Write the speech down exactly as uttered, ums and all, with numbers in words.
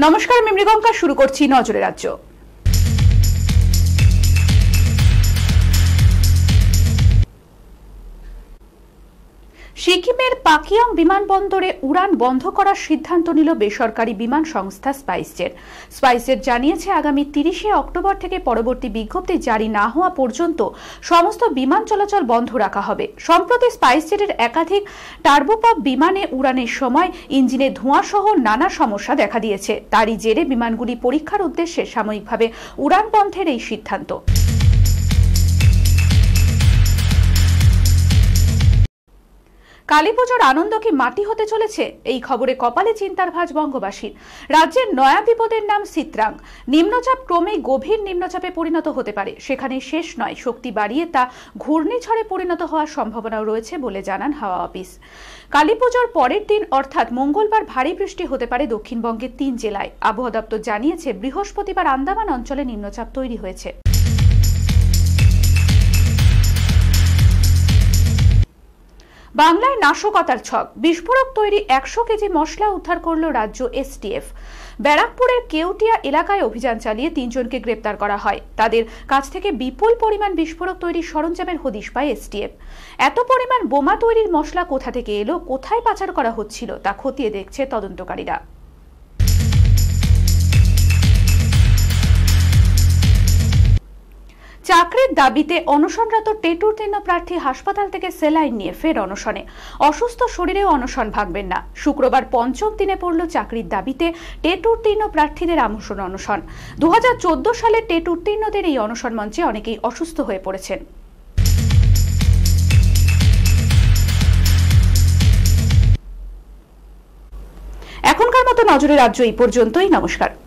নমস্কার, আমি মৃগঙ্কা। শুরু করছি নজরে রাজ্য। সিকিমের পাকিয়ং বিমানবন্দরে উড়ান বন্ধ করার সিদ্ধান্ত নিল বেসরকারি বিমান সংস্থা স্পাইসজেট। স্পাইসজেট জানিয়েছে, আগামী তিরিশে অক্টোবর থেকে পরবর্তী বিজ্ঞপ্তি জারি না হওয়া পর্যন্ত সমস্ত বিমান চলাচল বন্ধ রাখা হবে। সম্প্রতি স্পাইসজেটের একাধিক টার্বোপ্রপ বিমানে উড়ানের সময় ইঞ্জিনে ধোঁয়া সহ নানা সমস্যা দেখা দিয়েছে। তারই জেরে বিমানগুলি পরীক্ষার উদ্দেশ্যে সাময়িকভাবে উড়ান বন্ধের এই সিদ্ধান্ত। কালীপুজোর আনন্দ কি মাটি হতে চলেছে? এই খবরে কপালে চিন্তার ভাঁজ বঙ্গবাসীর। রাজ্যের নয়া বিপদের নাম সিত্রাং। নিম্নচাপ ক্রমেই গভীর নিম্নচাপে পরিণত হতে পারে। সেখানে শেষ নয়, শক্তি বাড়িয়ে তা ঘূর্ণিঝড়ে পরিণত হওয়ার সম্ভাবনাও রয়েছে বলে জানান হাওয়া অফিস। কালীপুজোর পরের দিন অর্থাৎ মঙ্গলবার ভারী বৃষ্টি হতে পারে দক্ষিণবঙ্গের তিন জেলায়। আবহাওয়া দপ্তর জানিয়েছে, বৃহস্পতিবার আন্দামান অঞ্চলে নিম্নচাপ তৈরি হয়েছে। বাংলায় নাশকতার ছক। বিস্ফোরক তৈরি একশো কেজি মশলা উদ্ধার করল রাজ্য এসটিএফ। ব্যারাকপুরের কেউটিয়া এলাকায় অভিযান চালিয়ে তিনজনকে গ্রেপ্তার করা হয়। তাদের কাছ থেকে বিপুল পরিমাণ বিস্ফোরক তৈরির সরঞ্জামের হদিশ পায় এসটিএফ। এত পরিমাণ বোমা তৈরির মশলা কোথা থেকে এলো, কোথায় পাচার করা হচ্ছিল তা খতিয়ে দেখছে তদন্তকারীরা। চাকরির দাবিতে অনশনরত টেটুর্তীর্ণ প্রার্থী হাসপাতাল থেকে সেলাইন নিয়ে ফের অনশনে। অসুস্থ শরীরেও অনশন ভাঙবেন না। শুক্রবার পঞ্চম দিনে পড়ল চাকরির দাবিতে টেটুর্তীর্ণ প্রার্থীদের আমন্ত্রণ অনশন। দু হাজার চোদ্দ সালে টেটুর্তীর্ণদের এই অনশন মঞ্চে অনেকেই অসুস্থ হয়ে পড়েছেন। এখনকার মতো নজরে রাজ্য এই পর্যন্তই। নমস্কার।